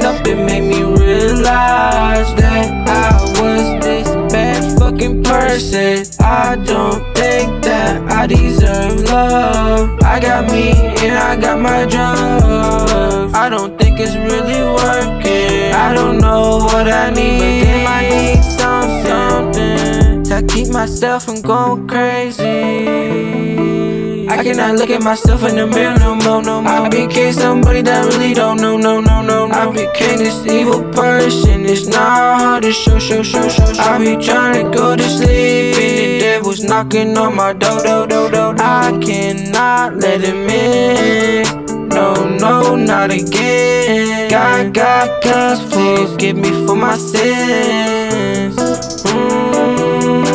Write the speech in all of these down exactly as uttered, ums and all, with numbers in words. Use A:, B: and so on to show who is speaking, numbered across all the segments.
A: fucking up, it made me realize that I was this bad fucking person. I don't think that I deserve love. I got me and I got my drugs. I don't think it's really working. I don't know what I need, but then I need something to keep myself from going crazy. I cannot look at myself in the mirror no more, no more. I became somebody that really don't know, no, no, no, no. I became this evil person. It's not hard to show, show, show, show, show. I be trying to go to sleep and the devil's knocking on my door, door, door, door. I cannot let him in. No, no, not again. God, God, cause please forgive me for my sins. Mm,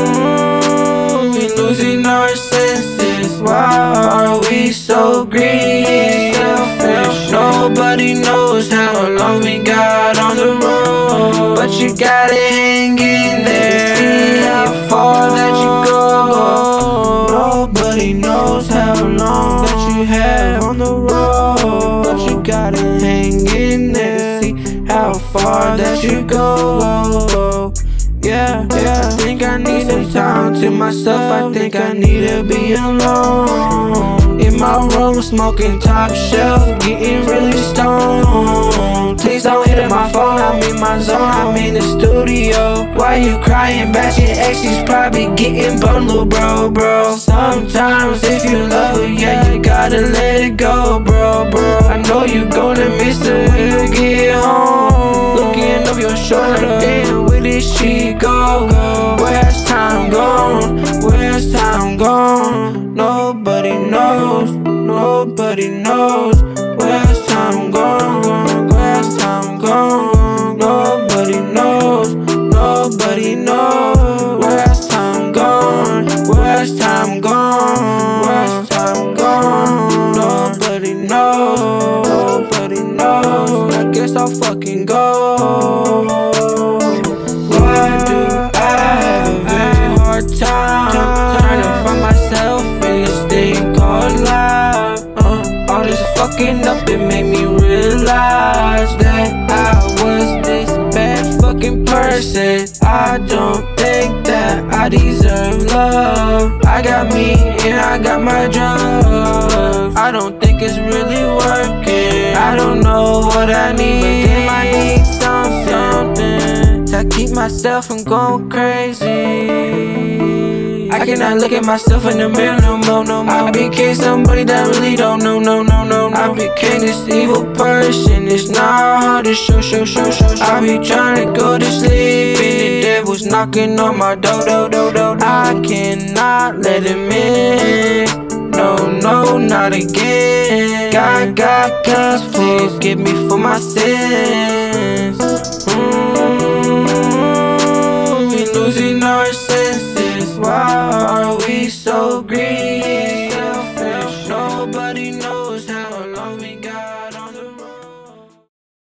A: we losing our senses. Why are we so greedy, selfish? Nobody knows how long we got on the road, but you gotta hang in there. See how far that you go. Nobody knows how long that you have on the road, but you gotta hang in there. See how far that you go. Yeah, yeah, I think I need some time to myself. I think I need to be alone. In my room, smoking top shelf, getting really stoned. Please don't hit up my phone, I'm in my zone, I'm in the studio. Why you crying back? Your ex is probably getting bundled, bro, bro. Sometimes if you love her, yeah, you gotta let it go, bro, bro. I know you gonna miss her when you get home. Looking over your shoulder, damn, where did she go? Where's time gone? Where's time gone? Nobody knows, nobody knows. Where's time gone? Where's time gone? Nobody knows, nobody knows. Where's time gone? Where's time gone? Where's time gone? Nobody knows, nobody knows. I guess I'll fucking go. Why do I have a very hard time trying to find myself in this thing called life? Uh, all this fucking up, it made me realize that I was this bad fucking person. I don't think that I deserve love. I got me and I got my drugs. I don't think it's really working. I don't know what I need, but then I need something to keep myself from going crazy. I cannot look at myself in the mirror no more, no more. I became somebody that really don't know, no, no, no, no. I became this evil person. It's not hard to show, show, show, show, show. I be trying to go to sleep and the devil's knocking on my door, door, door, door. I cannot let him in. No, no, not again. God, God, cause please forgive me for my sins.